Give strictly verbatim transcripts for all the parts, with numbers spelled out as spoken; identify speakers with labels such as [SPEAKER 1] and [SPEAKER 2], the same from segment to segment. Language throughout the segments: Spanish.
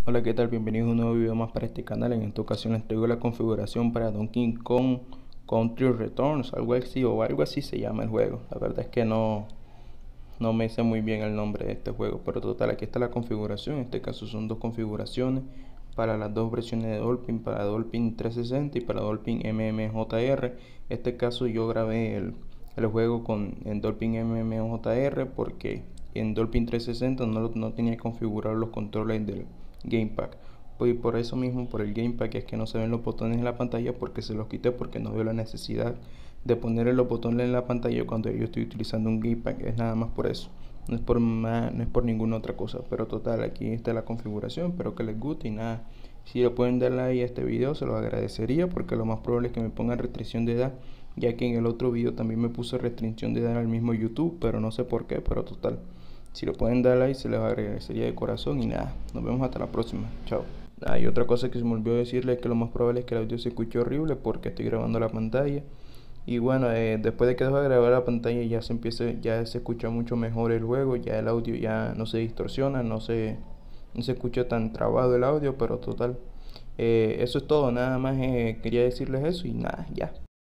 [SPEAKER 1] Hola, ¿qué tal? Bienvenidos a un nuevo video más para este canal. En esta ocasión les traigo la configuración para Donkey Kong Country Returns, algo así o algo así se llama el juego. La verdad es que no, no me sé muy bien el nombre de este juego, pero total, aquí está la configuración. En este caso son dos configuraciones para las dos versiones de Dolphin, para Dolphin trescientos sesenta y para Dolphin M M J R. En este caso yo grabé el, el juego con en Dolphin M M J R porque en Dolphin trescientos sesenta no, no tenía configurados los controles del Gamepad. Pues por eso mismo, por el Gamepad, es que no se ven los botones en la pantalla, porque se los quité porque no veo la necesidad de ponerle los botones en la pantalla cuando yo estoy utilizando un Gamepad. Es nada más por eso, no es por más, no es por ninguna otra cosa. Pero total, aquí está la configuración, espero que les guste y nada, si le pueden dar like a este video se los agradecería, porque lo más probable es que me pongan restricción de edad, ya que en el otro video también me puse restricción de edad al mismo YouTube, pero no sé por qué. Pero total, si lo pueden dar like se les agradecería de corazón y nada, nos vemos hasta la próxima, chao. Ah, y otra cosa que se me olvidó decirles es que lo más probable es que el audio se escuche horrible porque estoy grabando la pantalla. Y bueno, eh, después de que dejo de grabar la pantalla ya se empieza, ya se escucha mucho mejor el juego, ya el audio ya no se distorsiona, no se, no se escucha tan trabado el audio, pero total, eh, eso es todo, nada más eh, quería decirles eso y nada, ya.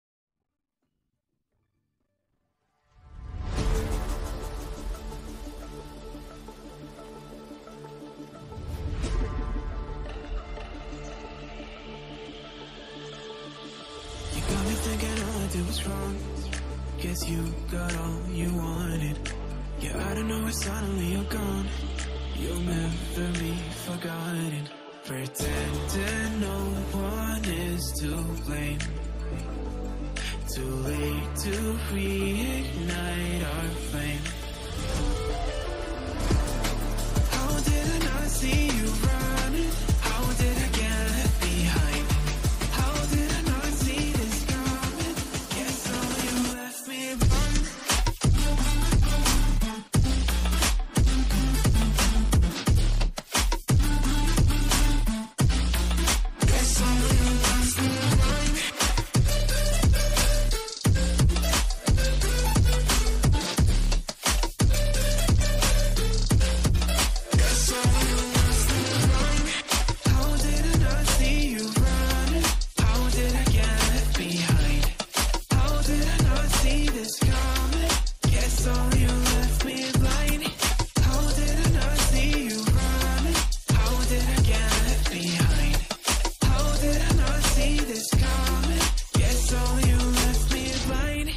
[SPEAKER 2] Got me thinking all I did was wrong. Guess you got all you wanted. Yeah, I don't know why suddenly you're gone. You'll never be forgotten. Pretending no one is to blame. Too late to reignite our flame. How did I not see you running? How did I get left behind? How did I not see this coming? Guess all you left me run. Guess all you left me run. Guess all you left me run. How did I not see you running? How did I get left behind? How did I not see this coming? Guess all you left me blind. How did I not see you running? How did I get left behind? How did I not see this coming? Guess all you left me blind.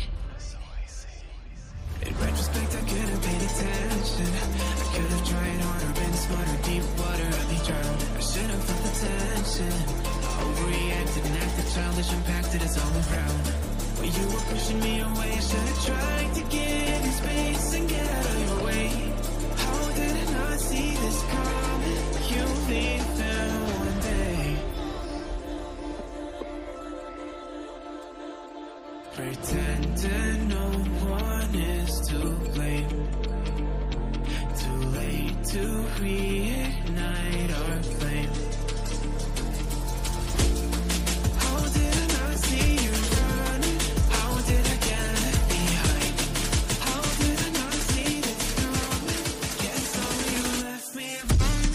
[SPEAKER 2] In retrospect, I could have paid attention. I could have tried harder, been smarter. Deep water, I'd be drowned. I should have felt the tension. I overreacted and acted childish, impacted us all around. When you were pushing me away, I should have tried to get in space and get out of your way. How did I not see this coming? You'll leave there one day. Pretending no one is to blame. Too late to reignite our flame. How did I not see you running? How did I get left behind? How did I not see this coming? Guess all you left me run.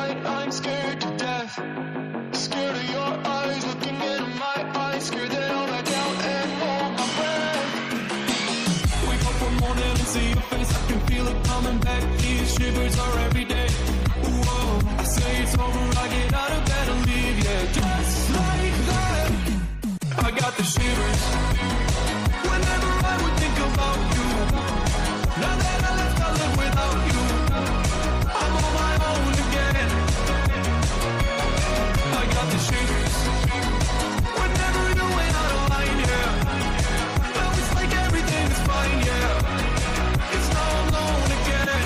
[SPEAKER 2] night, I'm scared to death. Scared of your eyes looking into my eyes. Scared that I'll back down and hold my breath. Wake up one morning and see your face, I can feel it coming back. These shivers are every day. Whoa, I say it's over, I get out of bed and leave, yeah. Just like that, I got the shivers. Whenever I would think about you, now that I left, I live without you. I'm on my own again. I got the shivers. Whenever you went out of line, yeah. Now it's like everything is fine, yeah. It's now alone again.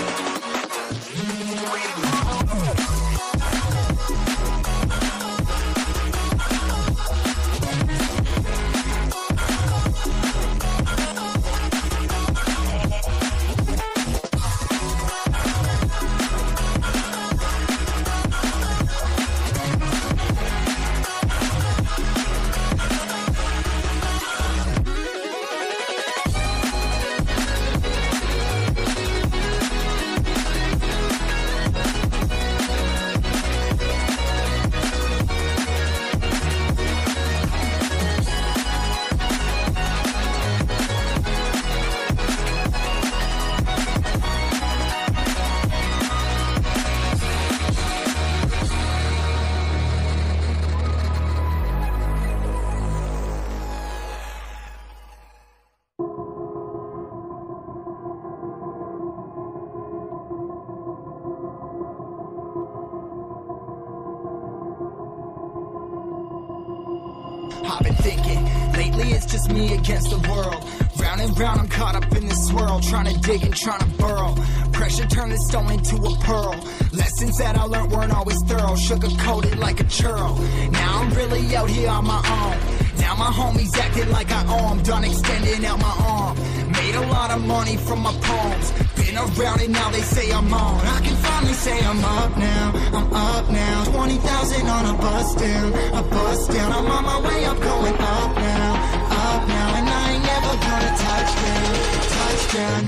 [SPEAKER 3] I've been thinking, lately it's just me against the world. Round and round I'm caught up in this swirl, trying to dig and trying to burrow. Pressure turned this stone into a pearl. Lessons that I learned weren't always thorough, sugar-coated like a churl. Now I'm really out here on my own. Now my homies acting like I owe 'em, done extending out my arm. Made a lot of money from my poems. Been around and now they say I'm on. I can finally say I'm up now, I'm up now. twenty thousand on a bus down, a bus down. I'm on my way up, going up now, up now. And I ain't never gonna touch down, touch down.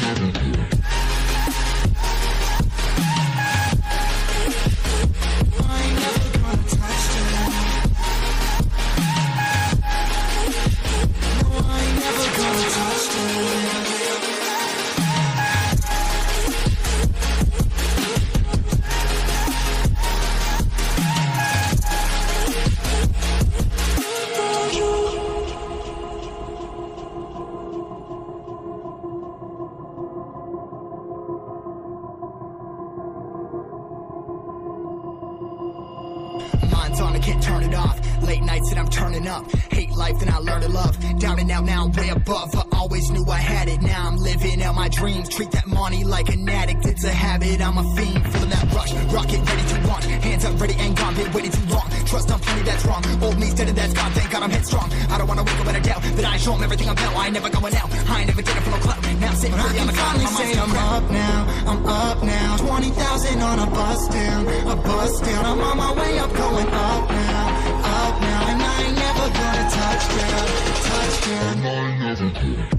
[SPEAKER 3] I ain't never gonna touch down. No, I ain't never gonna touch down. Mind's on, I can't turn it off. Late nights and I'm turning up. Hate life and I learn to love. Down and out now, I'm way above. I always knew I had it. Now I'm living out my dreams. Treat that money like an addict. It's a habit, I'm a fiend. Feeling that rush. Rocket ready to launch. Hands up, ready and gone. Been waiting too long. Trust on plenty, that's wrong. Old me steady, that's gone. Thank God I'm headstrong. I don't wanna wake up in a doubt that I show 'em everything I'm about. I ain't never going out. I ain't never did it for no club. Now I'm sitting pretty on the ground. I say I'm up now, I'm up now. twenty thousand on a bus down, a bus down. I'm on my way up, going up now, up now. And I ain't never gonna touch down, touch down.